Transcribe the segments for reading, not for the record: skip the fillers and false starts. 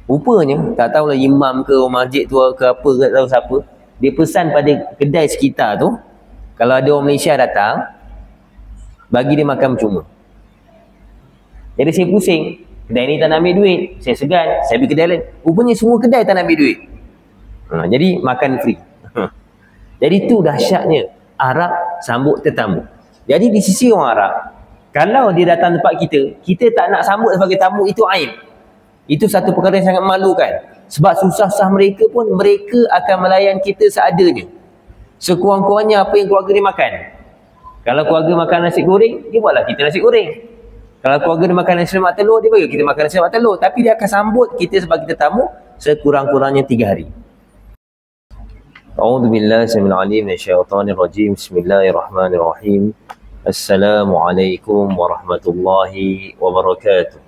Rupanya, tak tahulah imam ke orang masjid tu ke apa, tak tahu siapa, dia pesan pada kedai sekitar tu, kalau ada orang Malaysia datang, bagi dia makan percuma. Jadi saya pusing, kedai ni tak nak ambil duit, saya segan, saya pergi kedai lain, rupanya semua kedai tak nak ambil duit. Jadi makan free. Jadi tu dahsyatnya Arab sambut tetamu. Jadi di sisi orang Arab, kalau dia datang tempat kita, kita tak nak sambut sebagai tamu, itu aib. Itu satu perkara yang sangat memalukan. Sebab susah-susah mereka pun, mereka akan melayan kita seadanya. Sekurang-kurangnya apa yang keluarga dia makan. Kalau keluarga makan nasi goreng, dia buatlah kita nasi goreng. Kalau keluarga dia makan nasi lemak telur, dia bagi kita makan nasi lemak telur. Tapi dia akan sambut kita sebagai tetamu sekurang-kurangnya 3 hari. A'udzubillahi minasyaitonir rajim, minasyaitonir rajim. Bismillahirrahmanirrahim. Assalamualaikum warahmatullahi wabarakatuh.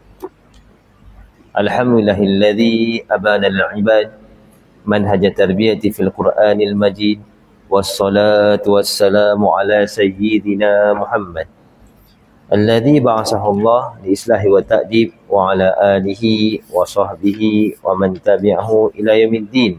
Alhamdulillahilladzi abana al-ibad manhaj tarbiyati fil Qur'anil Majid, wassalatu wassalamu ala sayyidina Muhammad alladzi ba'athahu Allah li islahi wa ta'dib, wa ala alihi wa sahbihi wa man tabi'ahu ila yaumiddin.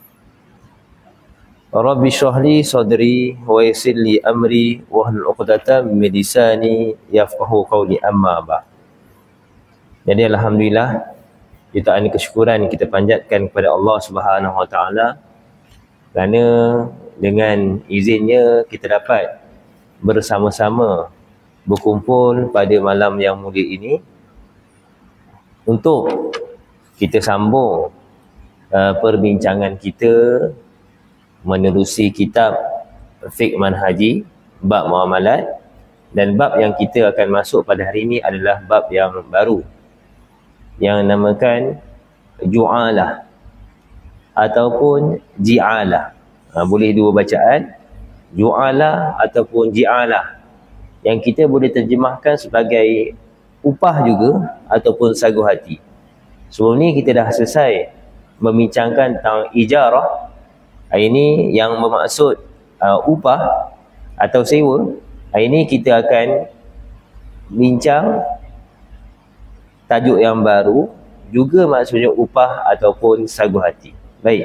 Rabbi shrah li sadri wa yassir li amri wahlul 'uqdatam min lisani yafqahu qawli, amma ba'd. Jadi alhamdulillah, jutaan kesyukuran kita panjatkan kepada Allah Subhanahu Wa Taala kerana dengan izinnya kita dapat bersama-sama berkumpul pada malam yang mulia ini untuk kita sambung perbincangan kita menerusi kitab Fiqh Manhaji bab muamalat, dan bab yang kita akan masuk pada hari ini adalah bab yang baru yang namakan ju'alah ataupun ji'alah. Boleh dua bacaan, ju'alah ataupun ji'alah, yang kita boleh terjemahkan sebagai upah juga ataupun sagu hati. Sebelum ni kita dah selesai membincangkan tentang ijarah. Hari ini yang bermaksud upah atau sewa. Hari ini kita akan bincang tajuk yang baru, juga maksudnya upah ataupun sagu hati. Baik.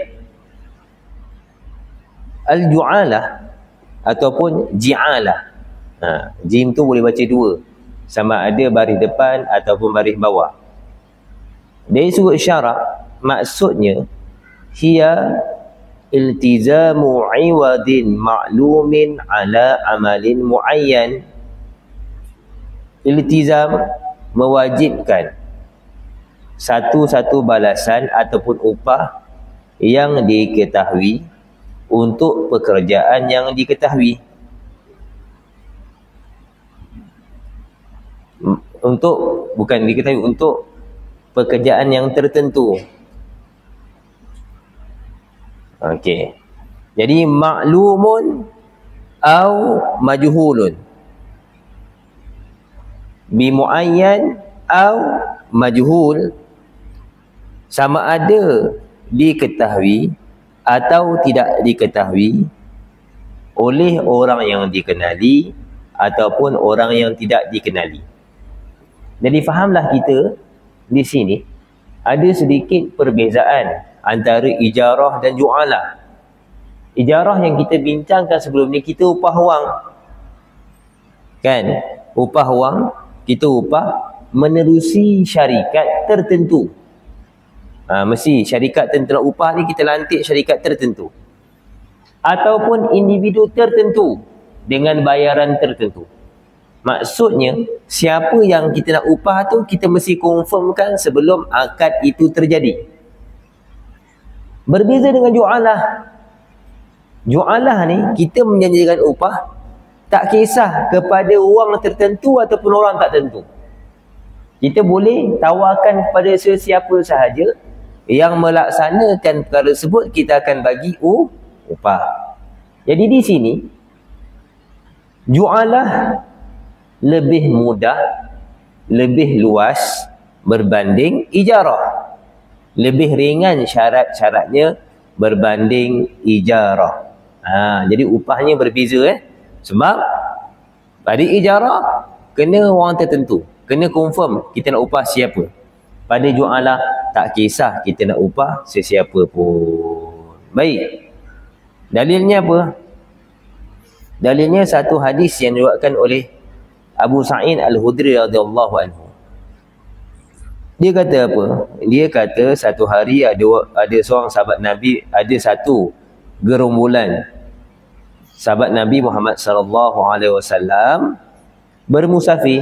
Al-ju'alah ataupun ji'alah. Jim tu boleh baca dua, sama ada baris depan ataupun baris bawah. Dari sudut syarak, maksudnya hiya iltizamu iwadin ma'lumin ala amalin muayyan. Iltizam, mewajibkan satu-satu balasan ataupun upah yang diketahui untuk pekerjaan yang diketahui. Bukan diketahui, untuk pekerjaan yang tertentu. Okey. Jadi ma'lumun au majhulun, bimuayyan au majhul, sama ada diketahui atau tidak diketahui oleh orang yang dikenali ataupun orang yang tidak dikenali. Jadi fahamlah kita di sini ada sedikit perbezaan antara ijarah dan ju'alah. Ijarah yang kita bincangkan sebelum ni, kita upah wang. Kan? Upah wang, kita upah menerusi syarikat tertentu. Mesti syarikat tertentu upah ni, kita lantik syarikat tertentu. Ataupun individu tertentu dengan bayaran tertentu. Maksudnya, siapa yang kita nak upah tu, kita mesti confirmkan sebelum akad itu terjadi. Berbeza dengan ju'alah. Ju'alah ni, kita menjanjikan upah tak kisah kepada orang tertentu ataupun orang tak tertentu. Kita boleh tawarkan kepada sesiapa sahaja yang melaksanakan perkara tersebut, kita akan bagi upah. Jadi di sini ju'alah lebih mudah, lebih luas berbanding ijarah. Lebih ringan syarat-syaratnya berbanding ijarah. Jadi upahnya berbeza sebab pada ijarah kena orang tertentu, kena confirm kita nak upah siapa. pada ju'alah, tak kisah kita nak upah sesiapa pun. Baik. Dalilnya apa? Dalilnya satu hadis yang diriwayatkan oleh Abu Sa'id Al-Khudri radhiyallahu anhu. Dia kata apa? Dia kata satu hari ada seorang sahabat Nabi, ada satu gerombolan sahabat Nabi Muhammad sallallahu alaihi wasallam bermusafir.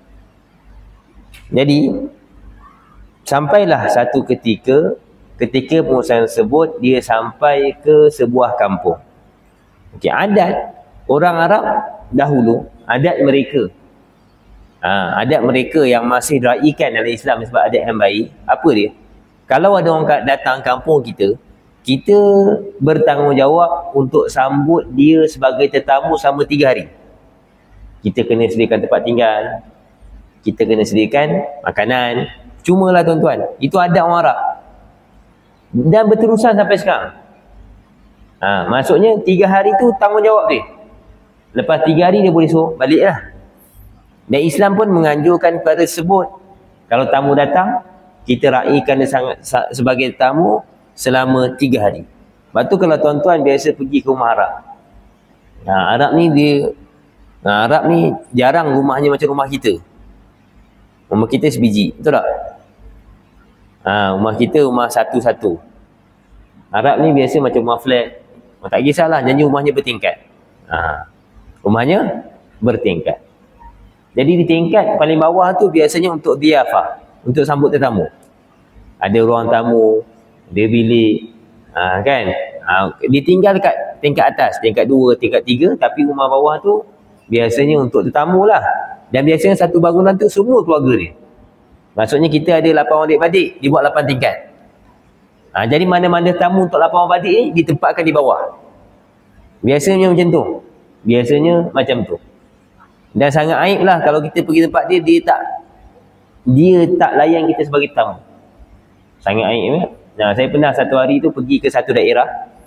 Jadi sampailah satu ketika pengusaha tersebut dia sampai ke sebuah kampung. Okey, adat orang Arab dahulu, adat mereka. Adat mereka yang masih diraikan dalam Islam sebab adat yang baik. Apa dia? Kalau ada orang datang kampung kita, kita bertanggungjawab untuk sambut dia sebagai tetamu selama 3 hari. Kita kena sediakan tempat tinggal, kita kena sediakan makanan. Cumalah tuan-tuan, itu adat orang Arab dan berterusan sampai sekarang. Maksudnya 3 hari tu tanggungjawab dia. Lepas 3 hari dia boleh suruh baliklah. Dan Islam pun menganjurkan perkara tersebut. Kalau tamu datang, kita raikan dia sebagai tamu selama 3 hari. Lepas tu kalau tuan-tuan biasa pergi ke rumah Arab, Arab ni jarang rumahnya macam rumah kita. Rumah kita sebiji, betul tak? Rumah kita rumah satu-satu. Arab ni biasa macam rumah flat. Tak kisahlah, janji rumahnya bertingkat. Rumahnya bertingkat. Jadi di tingkat paling bawah tu biasanya untuk diafah, untuk sambut tetamu. Ada ruang tamu, ada bilik, kan? Ditinggal kat tingkat atas, tingkat 2, tingkat 3, tapi rumah bawah tu biasanya untuk tetamu lah. Dan biasanya satu bangunan tu semua keluarga dia. Maksudnya kita ada 8 orang adik-beradik, dibuat 8 tingkat. Jadi mana-mana tamu untuk 8 orang adik ni ditempatkan di bawah. Biasanya macam tu. Biasanya macam tu. Dan sangat aib lah kalau kita pergi tempat dia, dia tak layan kita sebagai tamu. Sangat aib ya. Saya pernah satu hari tu pergi ke satu daerah.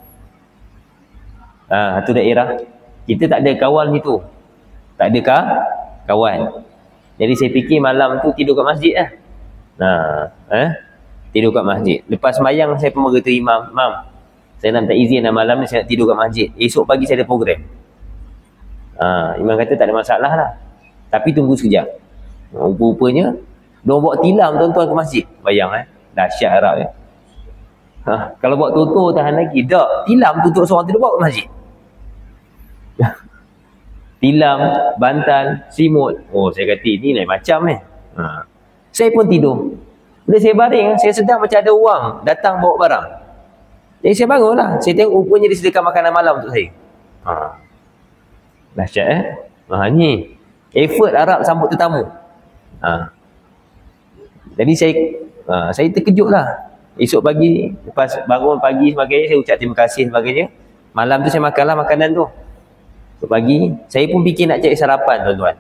Satu daerah. Kita tak ada kawan situ. Tak ada kawan. Jadi saya fikir malam tu tidur kat masjid lah. Tidur kat masjid. Lepas sembahyang saya pun berkata imam, "Mam, saya nak minta izin malam ni saya nak tidur kat masjid. Esok pagi saya ada program." Imam kata tak ada masalah lah. Tapi tunggu sekejap. Rupanya diorang bawa tilam tuan-tuan ke masjid. Bayang dahsyat Arab ya. Kalau buat tutur tahan lagi. Tak, tilam tutup seorang tu dia bawa ke masjid. Tilam, bantal, simut. Saya kata ni lain macam Saya pun tidur. Bila saya baring, saya sedang macam ada orang datang bawa barang. Jadi saya bangun lah. Saya tengok rupanya dia sediakan makanan malam untuk saya. Dahsyat ni effort Arab sambut tetamu. Jadi saya terkejut lah. Esok pagi, lepas bangun pagi sebagainya, saya ucap terima kasih sebagainya. Malam tu saya makanlah makanan tu. Esok pagi, saya pun fikir nak cari sarapan tuan-tuan.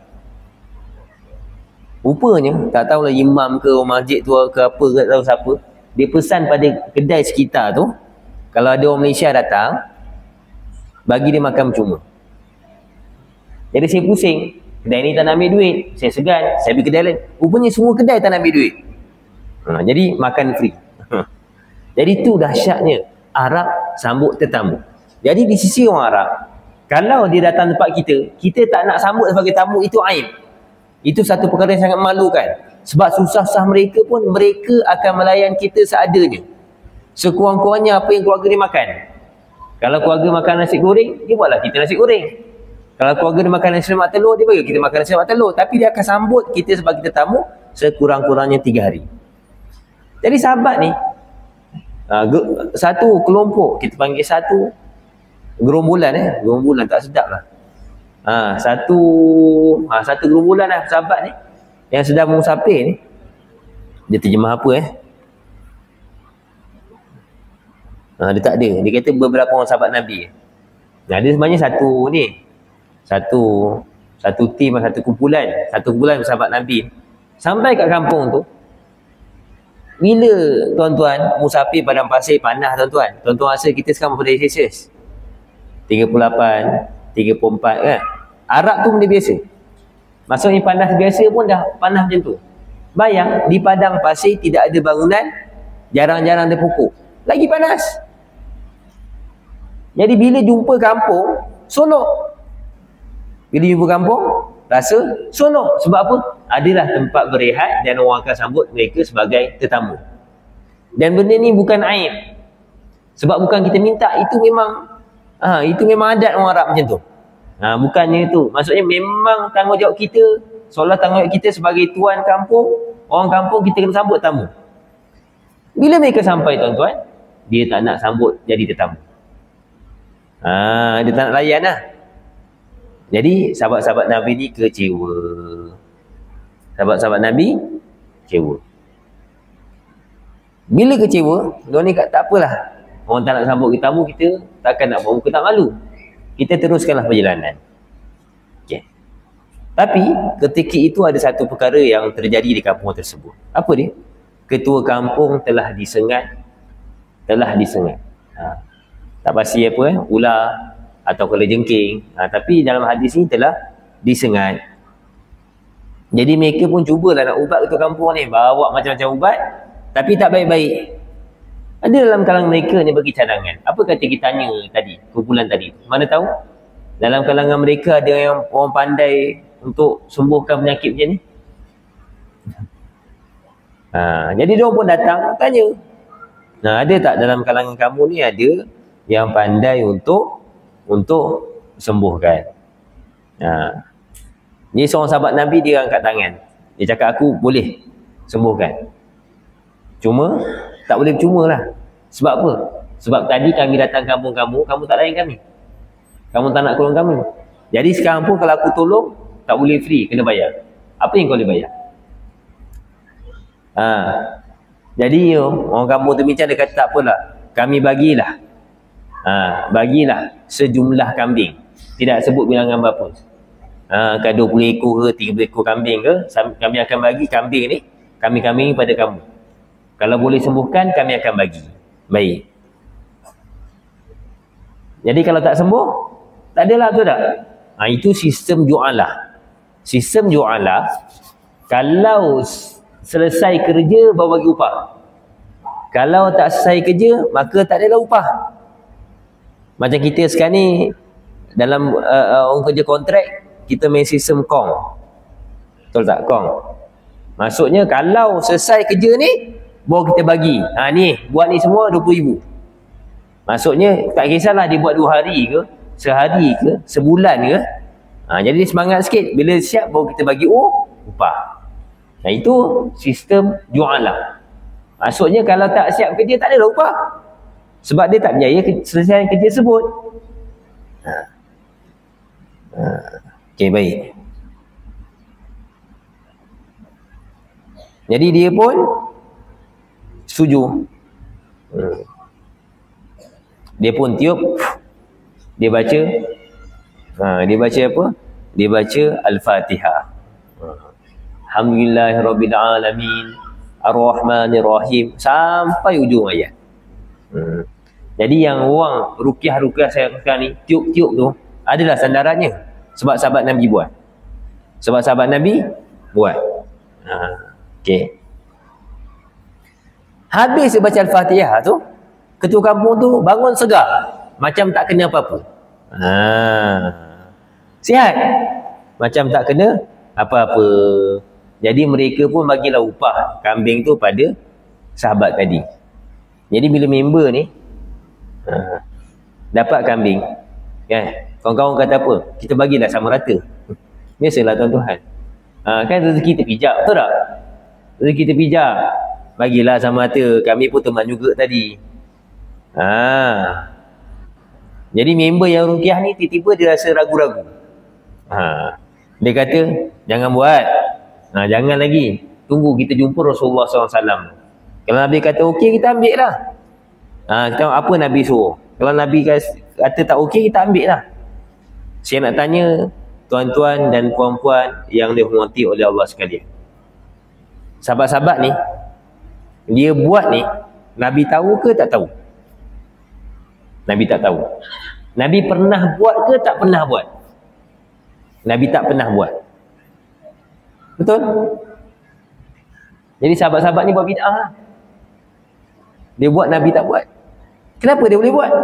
Rupanya, tak tahulah imam ke orang masjid tu ke apa, tak tahu siapa. Dia pesan pada kedai sekitar tu, kalau ada orang Malaysia datang, bagi dia makan percuma. Jadi saya pusing. Kedai ni tak nak ambil duit. Saya segan. Saya pergi kedai lain. Rupanya semua kedai tak nak ambil duit. Jadi makan free. Jadi tu dahsyatnya Arab sambut tetamu. Jadi di sisi orang Arab, kalau dia datang tempat kita tak nak sambut sebagai tamu, itu aib. Itu satu perkara yang sangat memalukan. Sebab susah-susah mereka pun, mereka akan melayan kita seadanya. Sekurang-kurangnya apa yang keluarga dia makan. Kalau keluarga makan nasi goreng, dia buatlah kita nasi goreng. Kalau keluarga dia makan nasi lemak telur, dia bagi kita makan nasi lemak telur. Tapi dia akan sambut kita sebagai tetamu sekurang-kurangnya 3 hari. Jadi sahabat ni, satu kelompok, kita panggil satu gerombolan gerombolan tak sedap lah. Satu gerombolan lah sahabat ni yang sedang musafir ni. Dia terjemah apa dia tak ada. Dia kata beberapa orang sahabat Nabi. Dia sebenarnya satu ni. Satu tim, satu kumpulan sahabat Nabi. Sampai kat kampung tu, bila tuan-tuan musafir padang pasir panas tuan-tuan. Tuan-tuan rasa kita sekarang berapa darjah Celsius? 38, 34 kan? Arab tu benda biasa. Maksudnya panas biasa pun dah panas macam tu. Bayang, di padang pasir tidak ada bangunan, jarang-jarang ada pokok. Lagi panas. Jadi bila jumpa kampung, sonok. Bila jumpa kampung, rasa sonok. Sebab apa? Adalah tempat berehat dan orang akan sambut mereka sebagai tetamu. Dan benda ni bukan aib. Sebab bukan kita minta, itu memang adat orang Arab macam tu. Bukannya itu. Maksudnya memang tanggungjawab kita, seolah tanggungjawab kita sebagai tuan kampung, orang kampung, kita kena sambut tamu. Bila mereka sampai tuan-tuan, dia tak nak sambut jadi tetamu. Dia tak nak layan lah. Jadi sahabat-sahabat Nabi ni kecewa. Sahabat-sahabat Nabi kecewa. Bila kecewa, dia ni tak apalah. Orang tak nak sambut kita tamu, kita takkan nak buat muka tak malu. Kita teruskanlah perjalanan. Okay. Tapi ketika itu ada satu perkara yang terjadi di kampung tersebut. Apa dia? Ketua kampung telah disengat. Tak pasti apa, ular atau kalajengking. Tapi dalam hadis ni telah disengat. Jadi mereka pun cubalah nak ubat ketua kampung ni, bawa macam-macam ubat, tapi tak baik-baik. Ada dalam kalangan mereka ni bagi cadangan. Apa kata kita tanya tadi, kumpulan tadi? Mana tahu? Dalam kalangan mereka ada yang orang pandai untuk sembuhkan penyakit macam ni. Jadi dia pun datang tanya. Ada tak dalam kalangan kamu ni ada yang pandai untuk sembuhkan? Ni seorang sahabat Nabi, dia angkat tangan. Dia cakap, aku boleh sembuhkan. Cuma tak boleh percuma lah. Sebab apa? Sebab tadi kami datang kampung kamu tak layan kami. Kamu tak nak tolong kami. Jadi sekarang pun kalau aku tolong, tak boleh free, kena bayar. Apa yang kau boleh bayar? Jadi orang kampung tu bincang, dia kata tak apalah, kami bagilah. Bagilah sejumlah kambing. Tidak sebut bilangan berapa. Kan 20 ekor ke 30 ekor kambing ke, kami akan bagi kambing ni, kambing pada kamu. Kalau boleh sembuhkan, kami akan bagi. Baik. Jadi kalau tak sembuh, tak adalah, betul tak? Itu sistem ju'alah. Sistem ju'alah, kalau selesai kerja, baru bagi upah. Kalau tak selesai kerja, maka tak adalah upah. Macam kita sekarang ni, dalam orang kerja kontrak, kita main sistem kong. Betul tak? Kong. Maksudnya, kalau selesai kerja ni, baru kita bagi. Ni, buat ni semua RM20,000. Maksudnya, tak kisahlah dia buat 2 hari ke, sehari ke, sebulan ke. Jadi semangat sikit. Bila siap, baru kita bagi upah. Itu sistem ju'alah. Maksudnya, kalau tak siap kerja, tak ada upah. Sebab dia tak berjaya selesai kerja tersebut. Okey, baik. Jadi dia pun setuju. Dia pun tiup, dia baca, dia baca apa? Dia baca Al-Fatihah. Alhamdulillahirrabbilalamin, Ar-Rahmanirrahim, sampai ujung ayat. Jadi yang orang ruqyah sekarang ni, tiup-tiup tu adalah sandarannya. Sebab sahabat Nabi buat. Okey. Habis dia baca Al-Fatihah tu, ketua kampung tu bangun segar, macam tak kena apa-apa. Sihat, macam tak kena apa-apa. Jadi mereka pun bagilah upah kambing tu pada sahabat tadi. Jadi bila member ni dapat kambing, kawan-kawan kata apa? Kita bagilah sama rata. Biasalah tuan-tuan. Kan rezeki terpijak, betul tak? Rezeki terpijak, bagilah sama rata. Kami pun teman juga tadi. Jadi member yang ruqyah ni tiba-tiba dia rasa ragu-ragu. Dia kata, jangan buat. Jangan lagi. Tunggu kita jumpa Rasulullah SAW. Kalau Nabi kata okey, kita ambil lah. Kita apa Nabi suruh. Kalau Nabi kata tak okey, kita ambil lah. Saya nak tanya tuan-tuan dan puan-puan yang dihormati oleh Allah sekalian. Sahabat-sahabat ni, dia buat ni, Nabi tahu ke tak tahu? Nabi tak tahu. Nabi pernah buat ke tak pernah buat? Nabi tak pernah buat. Betul? Jadi sahabat-sahabat ni buat bid'ah lah. Dia buat, Nabi tak buat. Kenapa dia boleh buat?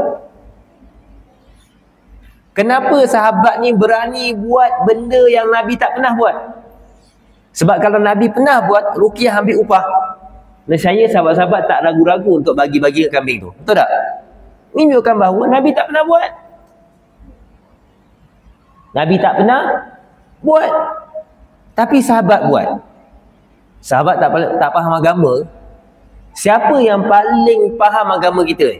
Kenapa sahabat ni berani buat benda yang Nabi tak pernah buat? Sebab kalau Nabi pernah buat, Ruqyah ambil upah. Dan saya sahabat-sahabat tak ragu-ragu untuk bagi-bagi kambing tu. Betul tak? Ini menunjukkan bahawa Nabi tak pernah buat. Nabi tak pernah buat. Tapi sahabat buat. Sahabat tak faham agama. Siapa yang paling faham agama kita?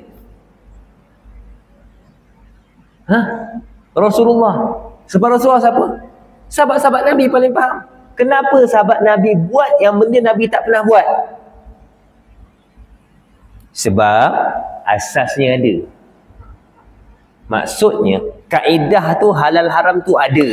Rasulullah. Sebab Rasulullah siapa? Sahabat-sahabat Nabi paling faham. Kenapa sahabat Nabi buat yang benda Nabi tak pernah buat? Sebab asasnya ada. Maksudnya kaedah tu halal haram tu ada.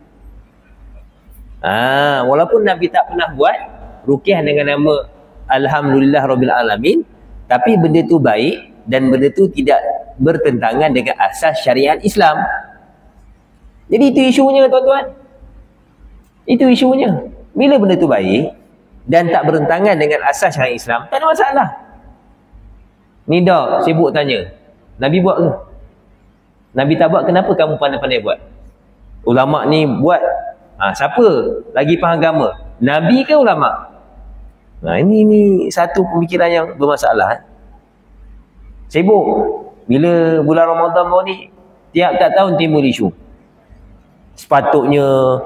Walaupun Nabi tak pernah buat Ruqyah dengan nama Alhamdulillah Rabbil Alamin, tapi benda tu baik dan benda tu tidak bertentangan dengan asas syariat Islam. Jadi itu isunya tuan-tuan. Itu isunya. Bila benda tu baik dan tak bertentangan dengan asas syariat Islam, tak ada masalah. Ni dah sibuk tanya, Nabi buat ke? Nabi tak buat, kenapa kamu pandai-pandai buat? Ulama ni buat. Siapa lagi faham agama? Nabi ke ulama? Ini satu pemikiran yang bermasalah. Sibuk. Bila bulan Ramadan baru ni, tiap-tiap tahun timbul isu. Sepatutnya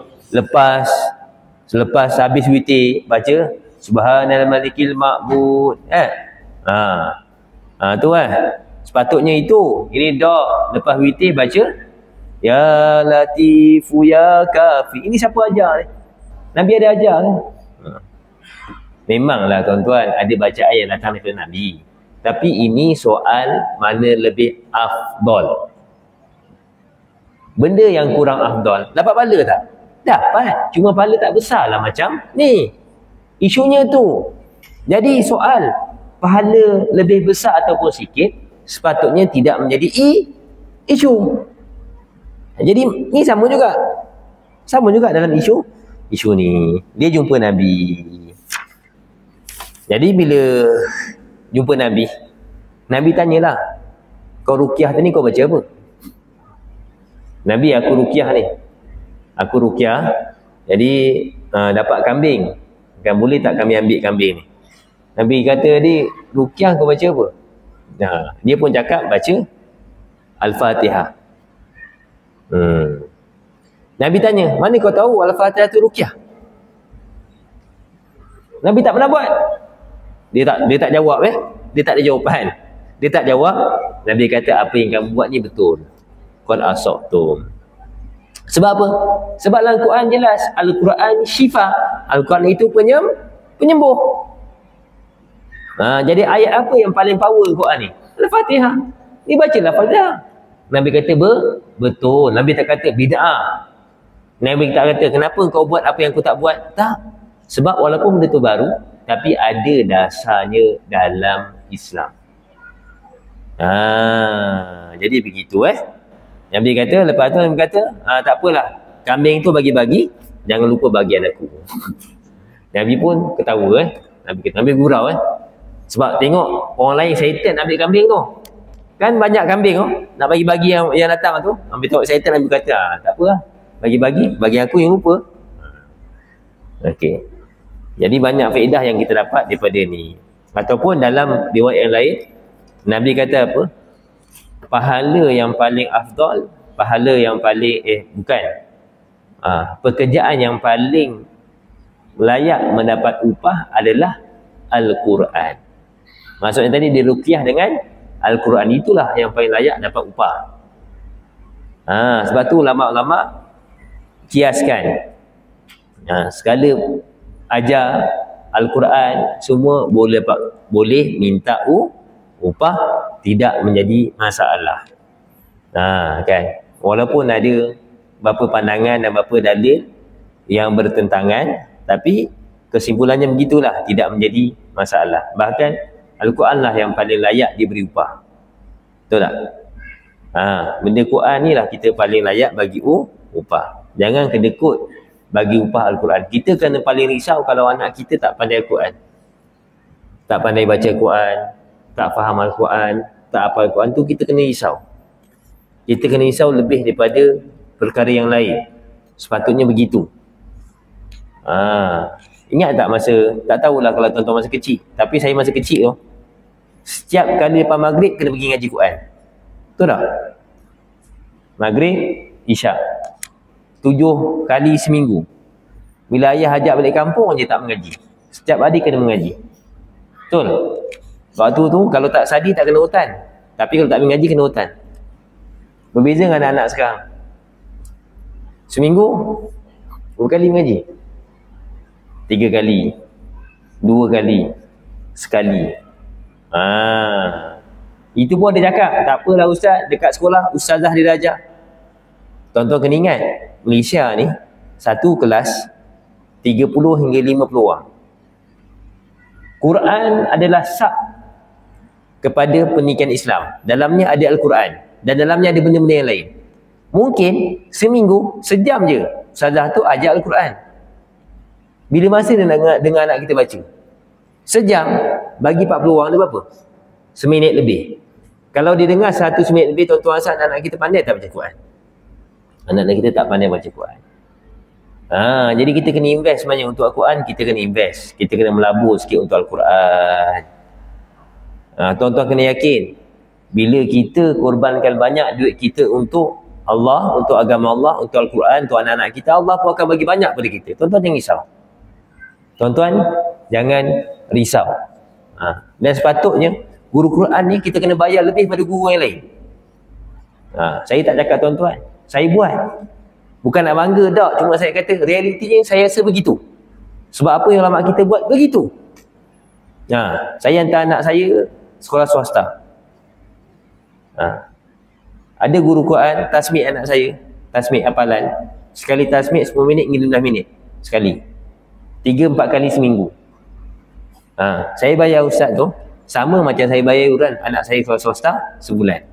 selepas habis witir baca Subhanal Malikil Ma'bud. Tu kan. Sepatutnya itu. Ini dah lepas witir baca Ya Latifu Ya Kafi. Ini siapa ajar ni? Nabi ada ajar kan? Memanglah tuan-tuan ada baca ayat datang daripada Nabi. Tapi ini soal mana lebih afdal. Benda yang kurang afdal, dapat pahala tak? Dapat. Cuma pahala tak besar lah macam ni. Isunya tu. Jadi soal pahala lebih besar ataupun sikit, sepatutnya tidak menjadi isu. Jadi ni sama juga. Sama juga dalam isu ni. Dia jumpa Nabi. Jadi bila jumpa Nabi, Nabi tanyalah, kau Ruqyah tadi kau baca apa? Nabi, aku Ruqyah ni. Aku Ruqyah. Jadi dapat kambing. Kan boleh tak kami ambil kambing ni? Nabi kata tadi, Ruqyah kau baca apa? Dia pun cakap baca Al-Fatihah. Nabi tanya, mana kau tahu Al-Fatihah tu Ruqyah? Nabi tak pernah buat. Dia tak jawab Dia tak ada jawapan. Dia tak jawab. Nabi kata apa yang kamu buat ni betul. Qad asabtum. Sebab apa? Sebab dalam Al-Quran jelas, Al-Quran syifa. Al-Quran itu penyembuh. Jadi ayat apa yang paling power Al-Quran ni? Al-Fatihah. Ni bacalah Al-Fatihah. Nabi kata betul. Nabi tak kata bid'ah. Nabi tak kata kenapa kau buat apa yang aku tak buat. Tak. Sebab walaupun benda tu baru, tapi ada dasarnya dalam Islam. Jadi begitu Nabi kata, lepas tu Nabi kata, tak apalah, kambing tu bagi-bagi, jangan lupa bagi anakku. Nabi pun ketawa Nabi kata, Nabi gurau sebab tengok orang lain syaitan ambil kambing tu. Kan banyak kambing nak bagi-bagi yang datang tu. Ambil tengok syaitan, Nabi kata, tak apalah, bagi-bagi, bagi aku yang lupa. Okey. Jadi banyak faedah yang kita dapat daripada ni. Ataupun dalam riwayat yang lain, Nabi kata apa? Pahala yang paling afdal, pahala yang paling pekerjaan yang paling layak mendapat upah adalah Al-Quran. Maksudnya tadi dia Ruqyah dengan Al-Quran, itulah yang paling layak dapat upah. Sebab tu ulama-ulama kiaskan. Segala ajar Al-Quran semua boleh minta upah, tidak menjadi masalah. Kan? Walaupun ada beberapa pandangan dan beberapa dalil yang bertentangan, tapi kesimpulannya begitulah, tidak menjadi masalah. Bahkan Al-Quran lah yang paling layak diberi upah. Betul tak? Benda Quran ni lah kita paling layak bagi upah. Jangan kedekut bagi upah Al-Quran. Kita kena paling risau kalau anak kita tak pandai Al-Quran. tak pandai baca Quran, tak faham Al-Quran, tak hafal Al-Quran tu, kita kena risau. Kita kena risau lebih daripada perkara yang lain. Sepatutnya begitu. Ingat tak masa, tak tahulah kalau tuan-tuan masa kecil, tapi saya masa kecil tu, setiap kali lepas maghrib kena pergi ngaji Quran. Betul tak? Maghrib, Isyak, 7 kali seminggu. Bila ayah ajak balik kampung je tak mengaji. Setiap hari kena mengaji. Betul? Waktu tu kalau tak sadi tak kena hutan. Tapi kalau tak mengaji kena hutan. Berbeza dengan anak-anak sekarang. Seminggu berapa kali mengaji? 3 kali, 2 kali, sekali. Itu pun ada cakap, tak apalah ustaz, dekat sekolah ustazah dia ajar. Tuan-tuan kena ingat, Malaysia ni satu kelas 30 hingga 50 orang. Quran adalah sab kepada pendidikan Islam. Dalamnya ada Al-Quran dan dalamnya ada benda-benda yang lain. Mungkin seminggu sejam je ustazah tu ajar Al-Quran. Bila masa dia nak dengar anak kita baca? Sejam bagi 40 orang dia berapa? Seminit lebih. Kalau dia dengar 1 minit lebih, tuan-tuan asal anak kita pandai tak baca Quran? Anak kita tak pandai baca Quran. Jadi kita kena invest sebenarnya untuk Al-Quran. Kita kena invest, kita kena melabur sikit untuk Al-Quran. Tuan-tuan kena yakin, bila kita korbankan banyak duit kita untuk Allah, untuk agama Allah, untuk Al-Quran, untuk anak-anak kita, Allah pun akan bagi banyak pada kita. Tuan-tuan jangan risau. Tuan-tuan jangan risau. Dan sepatutnya guru Quran ni kita kena bayar lebih pada guru yang lain. Saya tak cakap tuan-tuan, saya buat. Bukan nak bangga tak, cuma saya kata realitinya saya rasa begitu. Sebab apa yang ulama kita buat begitu. Saya hantar anak saya sekolah swasta. Ada guru Quran tasmid anak saya, tasmid hafalan. Sekali tasmid 10 minit hingga 15 minit sekali. 3-4 kali seminggu. Saya bayar ustaz tu sama macam saya bayar yuran anak saya sekolah swasta sebulan.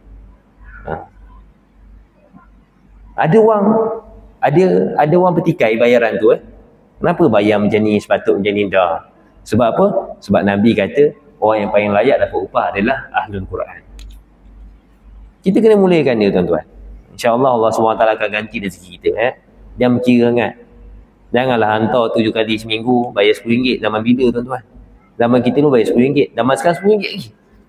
Ada orang petikai bayaran tu. Kenapa bayar macam ni, sepatut macam ni? Dah. Sebab apa? Sebab Nabi kata orang yang paling layak dapat upah adalah Ahlul Quran. Kita kena mulakan dia tuan-tuan. InsyaAllah Allah SWT akan ganti rezeki kita. Jangan berkira sangat. Janganlah hantar 7 kali seminggu bayar RM10. Zaman bila tuan-tuan? Zaman kita dulu bayar RM10. Zaman sekarang RM10 lagi.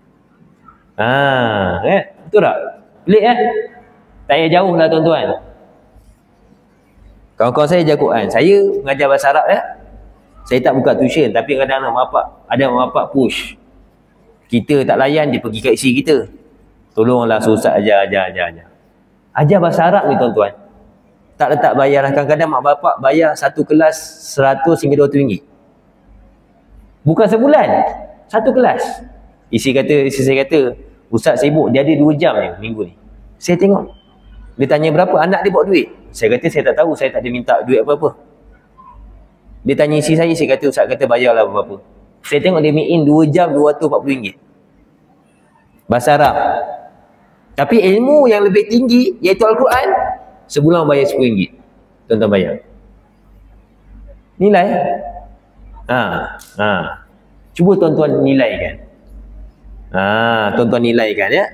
Betul tak? Pelik tak payah jauh lah tuan-tuan. Kawan-kawan saya ajar Quran. Saya mengajar bahasa Arab Saya tak buka tuition, tapi kadang-kadang ada mak bapak push. Kita tak layan, dia pergi kat isi kita. Tolonglah susah ajar. Ajar bahasa Arab ni tuan-tuan, tak letak bayar. Kadang-kadang mak bapak bayar satu kelas 100 hingga 200 ringgit. Bukan sebulan, satu kelas. Isi saya kata, ustaz sibuk, dia ada 2 jam je minggu ni. Saya tengok, dia tanya berapa, anak dia bawa duit. Saya kata saya tak tahu, saya tak ada minta duit apa-apa. Dia tanya isi saya kata ustaz kata bayarlah berapa. Saya tengok dia in 2 jam RM240 bahasa Arab. Tapi ilmu yang lebih tinggi iaitu Al-Quran, sebulan bayar RM10. Tuan-tuan bayar. Nilai. Cuba tuan-tuan nilaikan. Tuan-tuan nilaikan ya.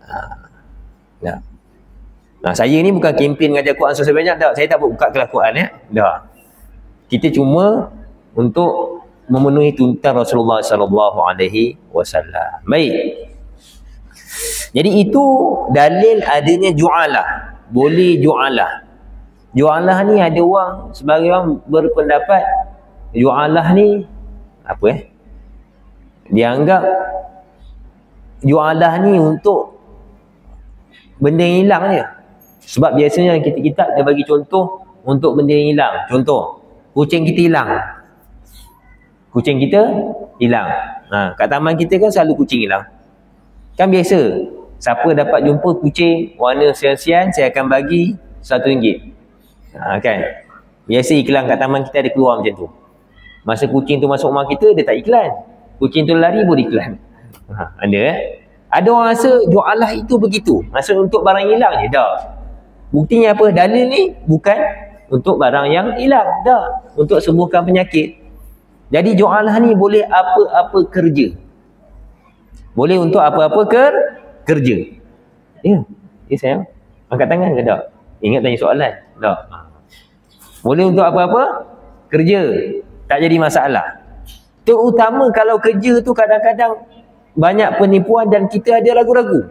Saya ni bukan kempen mengajar Quran susah banyak tak. Saya tak buka kelas Quran dah. Kita cuma untuk memenuhi tuntutan Rasulullah SAW. Baik. Jadi itu dalil adanya ju'alah. Boleh ju'alah. Ju'alah ni ada orang, sebagai orang berpendapat ju'alah ni apa dia anggap ju'alah ni untuk benda yang hilang je. Sebab biasanya kitab dia bagi contoh untuk benda yang hilang. Contoh, kucing kita hilang. Kucing kita hilang. Kat taman kita kan selalu kucing hilang. Kan biasa, siapa dapat jumpa kucing warna sian-sian, saya akan bagi RM1. Kan? Biasa iklan kat taman kita ada keluar macam tu. Masa kucing tu masuk rumah kita, dia tak iklan. Kucing tu lari pun iklan. Ada orang rasa ju'alah itu begitu. Maksud untuk barang hilang je. Dah. Buktinya apa? Dalil ni bukan untuk barang yang hilang. Dah. Untuk sembuhkan penyakit. Jadi ju'alah ni boleh apa-apa kerja. Boleh untuk apa-apa kerja. Ya. Ya sayang. Angkat tangan ke tak? Ingat tanya soalan. Tak. Boleh untuk apa-apa kerja. Tak jadi masalah. Terutama kalau kerja tu kadang-kadang banyak penipuan dan kita ada ragu-ragu.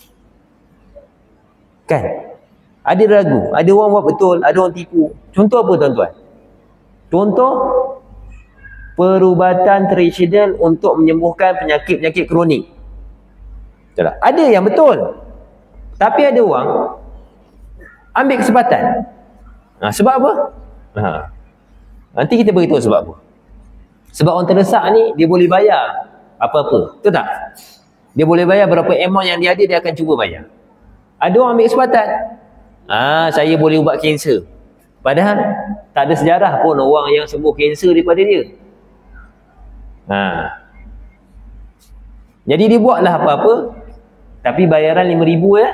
Kan? Ada ragu. Ada orang buat betul, ada orang tipu. Contoh apa tuan-tuan? Contoh perubatan tradisional untuk menyembuhkan penyakit-penyakit kronik. Betul tak? Ada yang betul. Tapi ada orang ambil kesempatan. Sebab apa? Nanti kita beritahu sebab apa. Sebab orang terdesak ni, dia boleh bayar apa-apa. Betul tak? Dia boleh bayar berapa amount yang dia ada, dia akan cuba bayar. Ada orang ambil kesempatan. Saya boleh ubat kanser. Padahal tak ada sejarah pun orang yang sembuh kanser daripada dia. Jadi dia buatlah apa-apa, tapi bayaran RM5,000 ya.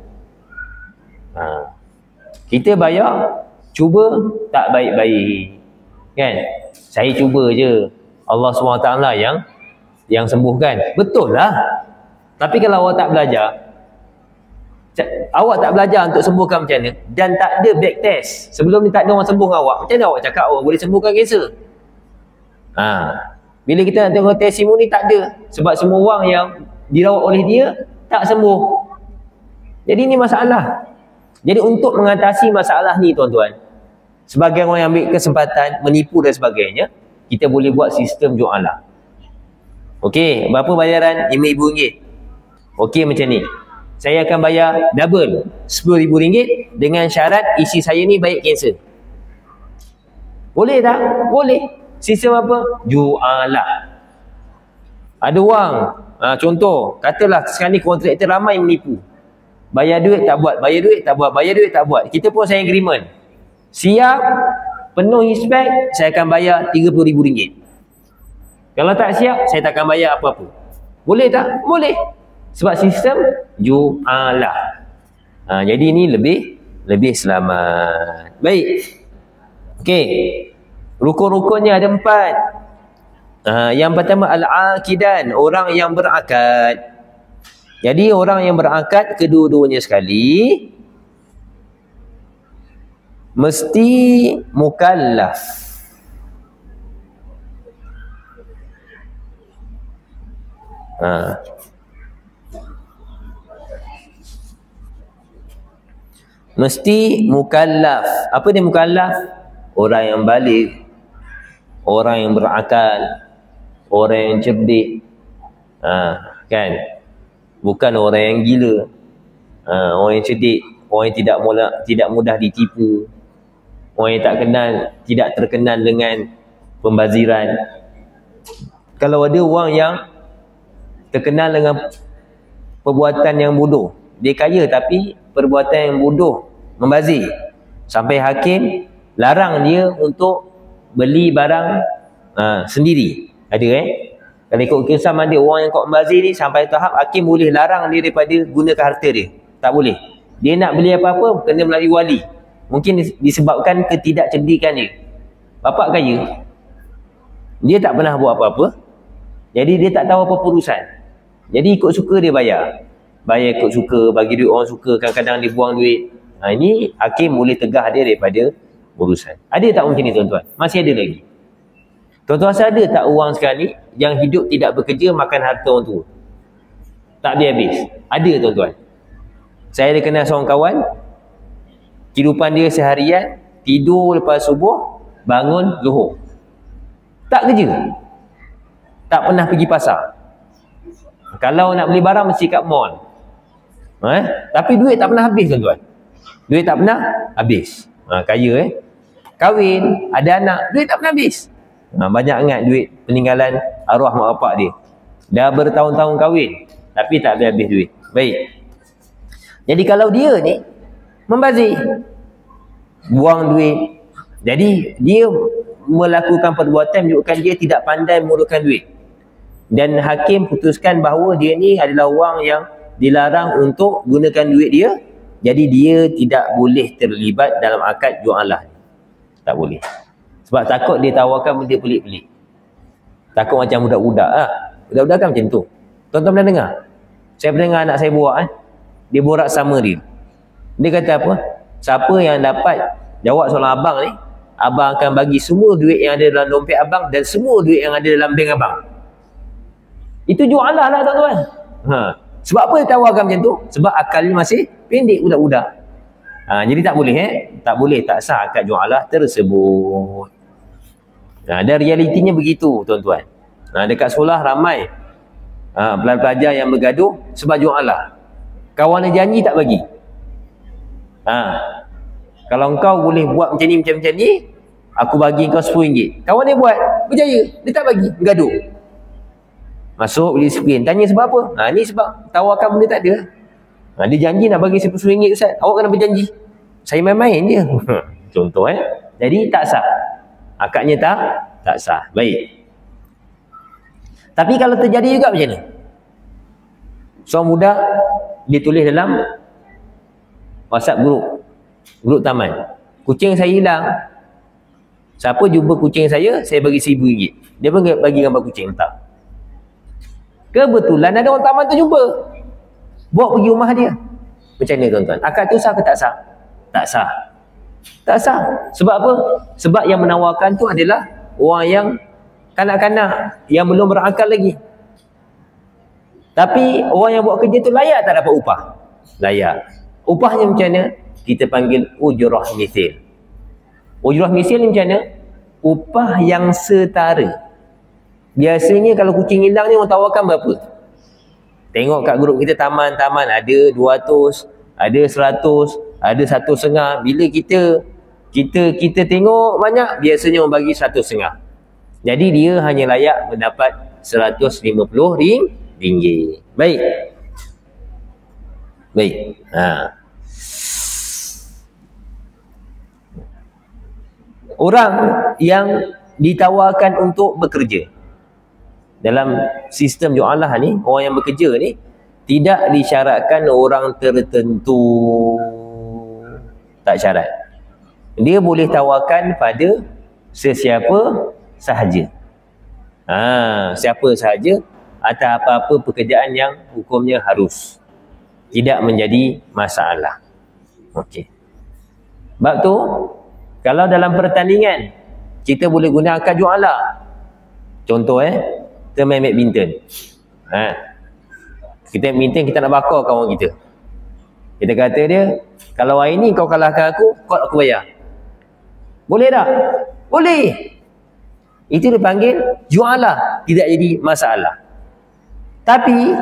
Kita bayar, cuba tak baik-baik. Kan? Saya cuba je. Allah SWT yang sembuhkan. Betul lah. Tapi kalau awak tak belajar, awak tak belajar untuk sembuhkan macam mana, dan tak ada back test, sebelum ni tak ada orang sembuh dengan awak, macam mana awak cakap awak boleh sembuhkan kanser? Bila kita nak tengok testimoni, tak ada. Sebab semua orang yang dirawat oleh dia tak sembuh. Jadi ini masalah. Jadi untuk mengatasi masalah ni tuan-tuan, sebagai orang yang ambil kesempatan menipu dan sebagainya, kita boleh buat sistem ju'alah. Okey, berapa bayaran? RM5,000. Okey, macam ni. Saya akan bayar double, RM10,000 dengan syarat isi saya ni baik kanser. Boleh tak? Boleh. Sistem apa? Ju'alah. Ada orang, contoh, katalah sekarang ni kontraktor ramai menipu. Bayar duit tak buat, bayar duit tak buat, bayar duit tak buat. Kita pun sign agreement. Siap, penuhi spek, saya akan bayar RM30,000. Kalau tak siap, saya tak akan bayar apa-apa. Boleh tak? Boleh. Sebab sistem ju'alah. Jadi ini lebih selamat. Baik. Okey. Rukun-rukunnya ada 4. Yang pertama al-aqidan, orang yang berakad. Jadi orang yang berakad kedua-duanya sekali mesti mukallaf. Mesti mukallaf. Apa dia mukallaf? Orang yang baligh, orang yang berakal, orang yang cerdik. Kan? Bukan orang yang gila. Orang yang cerdik, orang yang tidak mudah ditipu, orang yang tidak terkenal dengan pembaziran. Kalau ada orang yang terkenal dengan perbuatan yang bodoh, dia kaya tapi perbuatan yang bodoh, membazir, sampai hakim larang dia untuk beli barang sendiri. Ada kalau ikut kisah ada orang yang kau membazir ni, sampai tahap hakim boleh larang dia daripada gunakan harta dia. Tak boleh. Dia nak beli apa-apa kena melalui wali. Mungkin disebabkan ketidakcerdikan dia. Bapak kaya, dia tak pernah buat apa-apa, jadi dia tak tahu apa urusan. Jadi ikut suka dia bayar. Bayar ikut suka, bagi duit orang suka, kadang-kadang dia buang duit. Ini hakim boleh tegah dia daripada urusan. Ada tak macam ni tuan-tuan? Masih ada lagi. Tuan-tuan rasa ada tak orang sekarang ni yang hidup tidak bekerja, makan harta orang tua? Tak habis. Ada tuan-tuan. Saya ada kenal seorang kawan, kehidupan dia seharian, tidur lepas subuh, bangun zuhur. Tak kerja. Tak pernah pergi pasar. Kalau nak beli barang mesti kat mall. Tapi duit tak pernah habis tuan-tuan. Duit tak pernah habis. Kaya kahwin, ada anak, duit tak pernah habis. Banyak ingat duit peninggalan arwah mak bapak dia. Dah bertahun-tahun kahwin, tapi tak habis duit. Baik. Jadi kalau dia ni membazir, buang duit, jadi dia melakukan perbuatan menunjukkan dia tidak pandai menggunakan duit. Dan hakim putuskan bahawa dia ni adalah orang yang dilarang untuk gunakan duit dia. Jadi dia tidak boleh terlibat dalam akad ju'alah. Tak boleh. Sebab takut dia tawarkan benda pelik-pelik. Takut macam budak-budak lah. Budak-budak kan macam tu. Tuan-tuan pernah dengar? Saya pernah dengar anak saya buat dia borak sama dia. Dia kata apa? Siapa yang dapat jawab soalan abang ni, abang akan bagi semua duit yang ada dalam dompet abang dan semua duit yang ada dalam bank abang. Itu jualah lah tuan-tuan. Sebab apa dia tawarkan macam tu? Sebab akalnya masih pendek budak-budak. Jadi tak boleh tak boleh, tak sah akad jualah tersebut. Dan realitinya begitu tuan-tuan. Dekat sekolah ramai pelajar yang bergaduh sebab jualah. Kawan dia janji tak bagi. Kalau engkau boleh buat macam ni, aku bagi kau RM10. Kawan dia buat, berjaya, dia tak bagi, bergaduh. Masuk disiplin, tanya sebab apa? Ni sebab tawarkan benda tak ada. Dia janji nak bagi RM10, Ustaz. Awak kena berjanji. Saya main-main je. Contoh Jadi tak sah. Akadnya tak sah. Baik. Tapi kalau terjadi juga macam mana? Seorang budak dia tulis dalam WhatsApp grup taman. Kucing saya hilang. Siapa jumpa kucing saya bagi RM1,000. Dia pun bagi gambar kucing letak. Kebetulan ada orang taman tu jumpa. Bawa pergi rumah dia. Macam mana tuan-tuan? Akad tu sah ke tak sah? Tak sah. Tak sah. Sebab apa? Sebab yang menawarkan tu adalah orang yang kanak-kanak yang belum berakal lagi. Tapi orang yang buat kerja tu layak tak dapat upah? Layak. Upahnya macam mana? Kita panggil ujrah misil. Ujrah misil ni macam mana? Upah yang setara. Biasanya kalau kucing hilang ni orang tawarkan berapa? Tengok kat grup kita taman-taman ada 200, ada 100, ada 150. Bila kita tengok banyak, biasanya orang bagi 150. Jadi dia hanya layak mendapat RM150. Baik. Orang yang ditawarkan untuk bekerja dalam sistem jualah ni, orang yang bekerja ni tidak disyaratkan orang tertentu. Tak syarat. Dia boleh tawarkan pada sesiapa sahaja. Siapa sahaja atas apa-apa pekerjaan yang hukumnya harus. Tidak menjadi masalah. Okey. Sebab tu kalau dalam pertandingan kita boleh guna akad jualah. Contoh kita main badminton. Kita badminton, kita nak bakar kawan kita. Kita kata dia, kalau hari ni kau kalahkan aku, kod aku bayar. Boleh tak? Boleh. Itu dipanggil jualah, tidak jadi masalah. Tapi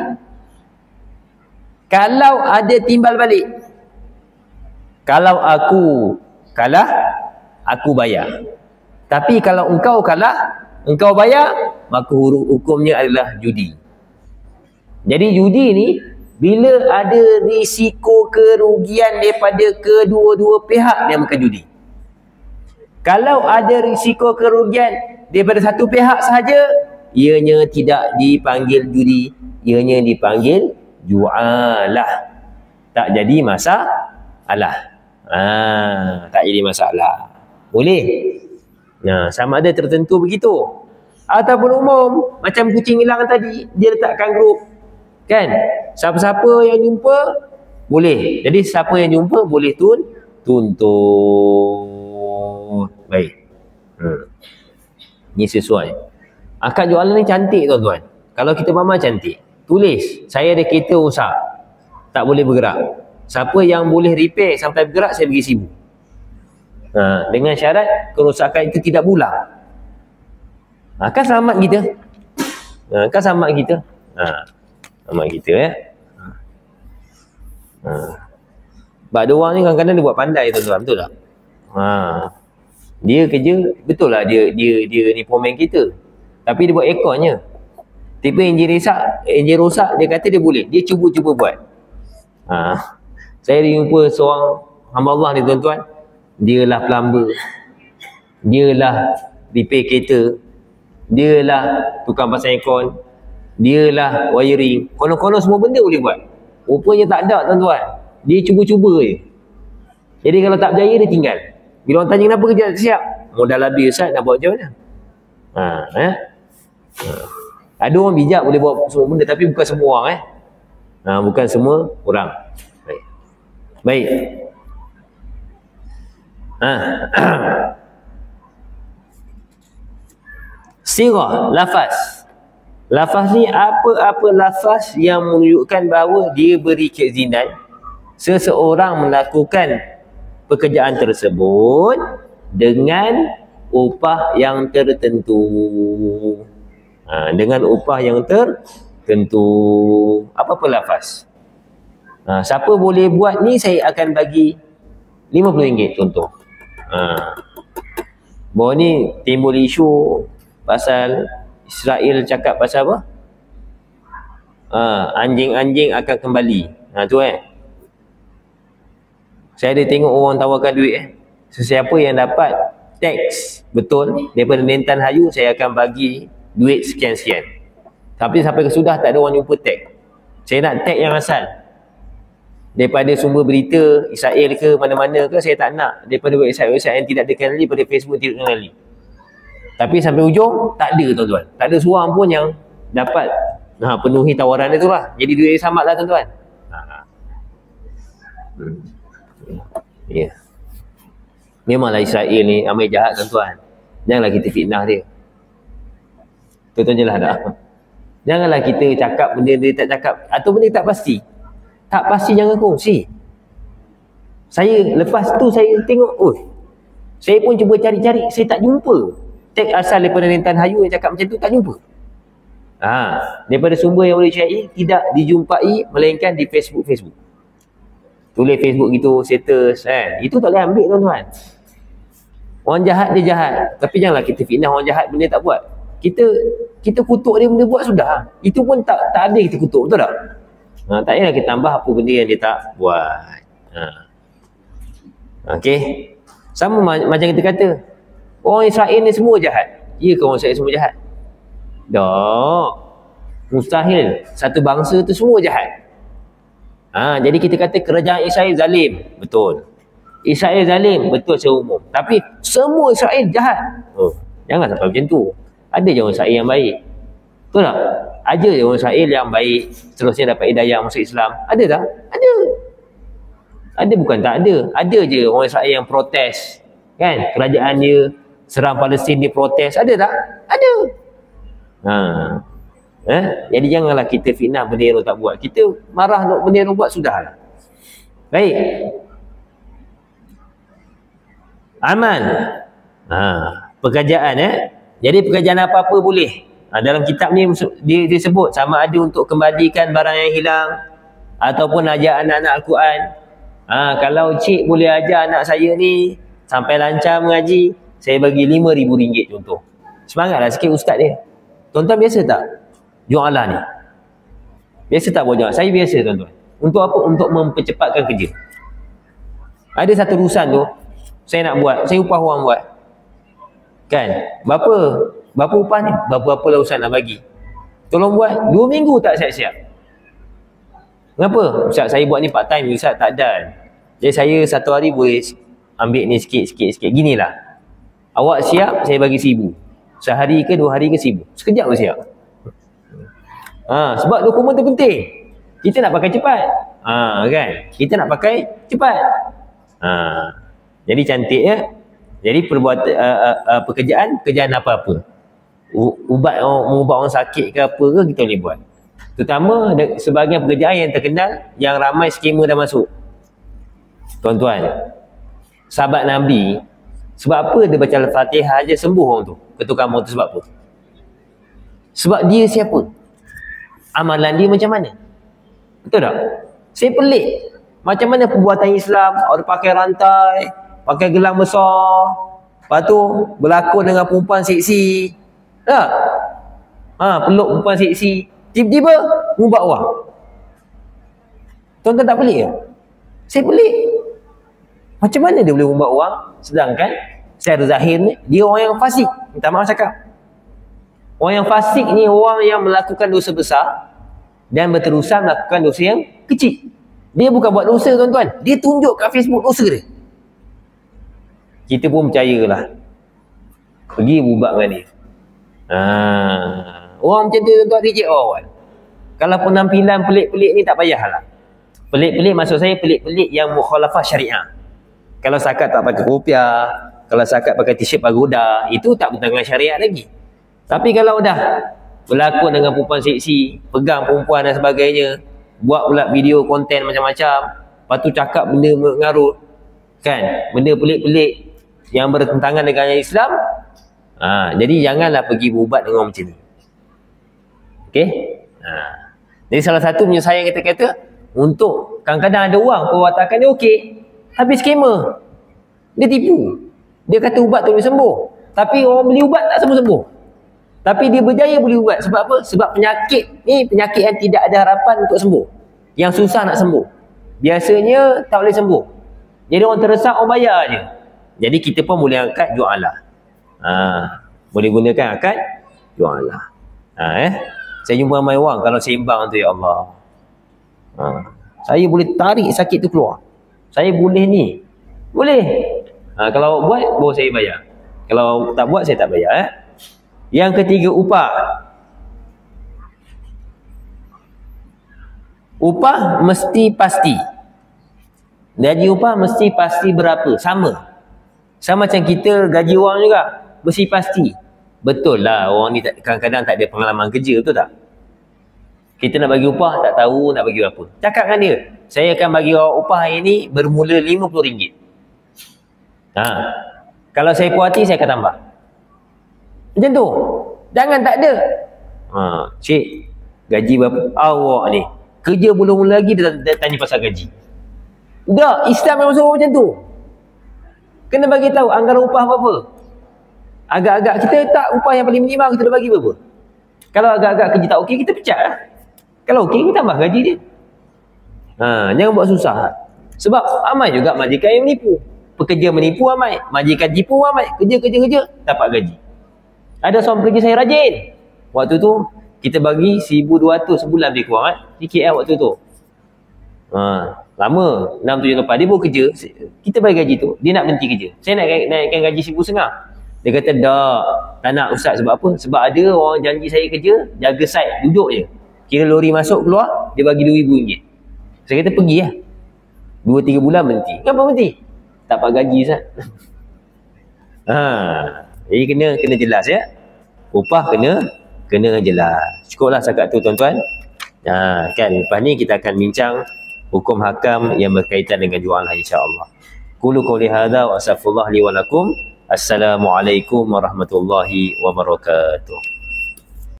kalau ada timbal balik, kalau aku kalah, aku bayar. Tapi kalau engkau kalah, engkau bayar, maka hukumnya adalah judi. Jadi judi ni, bila ada risiko kerugian daripada kedua-dua pihak, dia makan judi. Kalau ada risiko kerugian daripada satu pihak sahaja, ianya tidak dipanggil judi, ianya dipanggil jualah. Tak jadi masalah. Tak jadi masalah. Boleh. Sama ada tertentu begitu. Ataupun umum, macam kucing hilang tadi, dia letakkan grup. Kan? Siapa-siapa yang jumpa, boleh. Jadi siapa yang jumpa, boleh tuntut. Baik. Ini sesuai. Akad jualan ni cantik tuan-tuan. Kalau kita faham cantik. Tulis, saya ada kereta rosak, tak boleh bergerak. Siapa yang boleh repair sampai bergerak, saya bagi RM1,000. Dengan syarat kerosakan itu tidak berulang. Kan selamat kita. Kan selamat kita. Selamat kita Sebab ada orang ni kadang-kadang dia buat pandai tuan-tuan, betul tak? Dia kerja, betul lah dia ni pomen kita. Tapi dia buat ekonnya. Tiba-tiba enjin rosak, dia kata dia boleh. Dia cuba-cuba buat. Saya jumpa seorang hamba Allah ni tuan-tuan. Dia lah plumber. Dia lah repair kereta. Dia lah tukang pasang aircon. Dia lah wiring. Konon-konon semua benda boleh buat. Rupanya tak ada tuan-tuan. Dia cuba-cuba je. Jadi kalau tak berjaya, dia tinggal. Bila orang tanya kenapa kerja tak siap, modal habis Ustaz, nak buat macam mana? Ada orang bijak boleh buat semua benda, tapi bukan semua orang bukan semua orang. Baik. Sirah, lafaz. Lafaz ni apa-apa lafaz yang menunjukkan bahawa dia beri keizinan seseorang melakukan pekerjaan tersebut dengan upah yang tertentu. Dengan upah yang tertentu. Apa-apa lafaz. Siapa boleh buat ni, saya akan bagi RM50 contoh. Bahawa ni timbul isu pasal Israel cakap pasal apa? Anjing-anjing akan kembali. Tu saya ada tengok orang tawarkan duit Sesiapa yang dapat teks betul daripada Nentan Hayu, saya akan bagi duit sekian-sekian. Tapi sampai kesudah tak ada orang jumpa teks. Saya nak teks yang asal. Daripada sumber berita Israel ke mana-mana ke, saya tak nak. Daripada website-website yang tidak dikenali, daripada Facebook tidak dikenali. Tapi sampai ujung tak ada tuan-tuan. Tak ada seorang pun yang dapat penuhi tawaran dia tu lah. Jadi duit sama lah tuan-tuan. Ya. Memanglah Israel ni ramai jahat tuan-tuan. Janganlah kita fitnah dia. Tuan-tuan je lah dah. Janganlah kita cakap benda dia tak cakap, atau benda tak pasti. Tak pasti jangan kongsi. Saya lepas tu saya tengok, saya pun cuba cari-cari, saya tak jumpa teks asal daripada Nentan Hayu yang cakap macam tu, tak jumpa. Daripada sumber yang boleh cari, tidak dijumpai melainkan di Facebook. Tulis Facebook gitu, status itu tak boleh ambil tuan-tuan. Orang jahat dia jahat, tapi janganlah kita fitnah orang jahat benda tak buat. Kita kutuk dia benda buat sudah. Itu pun tak ada kita kutuk, betul tak? Tak payah kita tambah apa benda yang dia tak buat. Okey. Sama macam kita kata, orang Israel ni semua jahat. Ya ke orang Israel semua jahat? Tak. Mustahil satu bangsa tu semua jahat. Jadi kita kata kerajaan Israel zalim. Betul. Israel zalim. Betul secara umum. Tapi semua Israel jahat. Jangan sampai macam tu. Ada je orang Israel yang baik. Betul tak? Ada je orang Israel yang baik, seterusnya dapat hidayah masuk Islam. Ada tak? Ada. Ada bukan tak ada. Ada je orang Israel yang protes. Kan? Kerajaan dia serang Palestin, dia protes. Ada tak? Ada. Jadi janganlah kita fitnah benda yang tak buat. Kita marah untuk benda yang buat, sudahlah. Baik. Amal. Pekerjaan Jadi pekerjaan apa-apa boleh. Dalam kitab ni dia sebut sama ada untuk kembalikan barang yang hilang ataupun ajar anak-anak Al-Quran. Kalau cik boleh ajar anak saya ni sampai lancar mengaji, saya bagi RM5,000 contoh. Semangatlah sikit ustaz dia. Tuan-tuan biasa tak jualan ni? Biasa tak buat jualan? Saya biasa tuan-tuan. Untuk apa? Untuk mempercepatkan kerja. Ada satu urusan tu saya nak buat, saya upah orang buat. Kan? Berapa upah ni? Berapa lah Ustaz nak bagi? Tolong buat 2 minggu tak siap-siap. Kenapa? Ustaz saya buat ni part time Ustaz, tak ada. Jadi saya satu hari boleh ambil ni sikit. Ginilah. Awak siap, saya bagi 1,000. Sehari ke 2 hari ke 1,000. Sekejap pun siap. Sebab dokumen tu penting. Kita nak pakai cepat. Kan? Kita nak pakai cepat. Jadi cantik ya. Jadi pekerjaan apa-apa. Mengubah orang sakit ke apa ke, kita boleh buat. Terutama sebahagian pekerjaan yang terkenal, yang ramai skema dah masuk. Tuan-tuan, sahabat Nabi, sebab apa dia baca Al-Fatihah aja sembuh orang tu, ketukar maut tu? Sebab apa? Sebab dia siapa? Amalan dia macam mana? Betul tak? Saya pelik. Macam mana perbuatan Islam, orang pakai rantai, pakai gelang besar, lepas tu berlakon dengan perempuan seksi, tak? Peluk perempuan seksi, tiba-tiba mengubah orang. Tuan-tuan tak pelik ke? Saya pelik. Macam mana dia boleh mengubah orang, sedangkan secara zahir ni dia orang yang fasik. Minta maaf cakap. Orang yang fasik ni orang yang melakukan dosa besar dan berterusan melakukan dosa yang kecil. Dia bukan buat dosa tuan-tuan, dia tunjuk kat Facebook dosa dia. Kita pun percayalah. Pergi bubat dengan dia. Orang macam tu tuan-tuan reject awal. Kalau penampilan pelik-pelik ni tak payahlah. Pelik-pelik maksud saya pelik-pelik yang mukhalafah syariah. Kalau sakat tak pakai kopiah, kalau sakat pakai t-shirt pagoda, itu tak bertentangan syariat lagi. Tapi kalau dah berlakon dengan perempuan seksi, pegang perempuan dan sebagainya, buat pula video konten macam-macam, lepas tu cakap benda mengarut, kan, benda pelik-pelik yang bertentangan dengan Islam, jadi janganlah pergi berubat dengan orang macam ni. Okey? Jadi salah satu penyelesaian kita kata, untuk kadang-kadang ada orang perwatakan dia okey, habis skema, dia tipu, dia kata ubat tu boleh sembuh, tapi orang beli ubat tak sembuh-sembuh, tapi dia berjaya beli ubat. Sebab apa? Sebab penyakit ni penyakit yang tidak ada harapan untuk sembuh, yang susah nak sembuh, biasanya tak boleh sembuh. Jadi orang terdesak, orang bayar je. Jadi kita pun boleh angkat jualah. Boleh gunakan akad jualah. Saya jumpa ramai orang kalau sembang tu, ya Allah, saya boleh tarik sakit tu keluar, saya boleh ni, boleh. Kalau buat, baru saya bayar. Kalau tak buat, saya tak bayar. Yang ketiga, upah. Upah mesti pasti. Gaji upah mesti pasti berapa? Sama macam kita gaji orang juga, mesti pasti. Betul lah, orang ni kadang-kadang tak ada pengalaman kerja, betul tak? Kita nak bagi upah, tak tahu nak bagi berapa. Cakap dengan dia, saya akan bagi upah hari ni bermula RM50. Kalau saya puas hati, saya akan tambah. Macam tu. Jangan tak ada. Cik, gaji berapa? Awak ni kerja mula-mula lagi dia tanya pasal gaji. Tak, Islam memang suruh macam tu. Kena bagi tahu anggaran upah berapa. Agak-agak kita tak upah yang paling minimal, kita dah bagi berapa. Kalau agak-agak kerja tak okey, kita pecat lah. Kalau okey, kita tambah gaji dia. Jangan buat susah. Sebab ramai juga majikan yang menipu. Pekerja menipu ramai, majikan tipu ramai. Kerja, dapat gaji. Ada seorang pekerja saya rajin. Waktu tu kita bagi 1,200 sebulan lebih kurang. Sikit waktu tu. Lama 6-7 lepas dia baru kerja, kita bagi gaji tu, dia nak berhenti kerja. Saya nak naikkan gaji 1,500. Dia kata tak nak ustaz. Sebab apa? Sebab ada orang janji saya kerja, jaga site, duduk je, kira lori masuk keluar, dia bagi RM2,000. Saya kata pergi lah, 2-3 bulan berhenti. Kenapa berhenti? Tak dapat gaji ustaz. Jadi kena jelas ya. Upah kena jelas. Cukuplah setakat tu tuan-tuan. Kan lepas ni kita akan bincang hukum hakam yang berkaitan dengan jualan, insya-Allah. Qulu qouli hadza wa astaghfirullah li wa lakum. Assalamualaikum warahmatullahi wabarakatuh.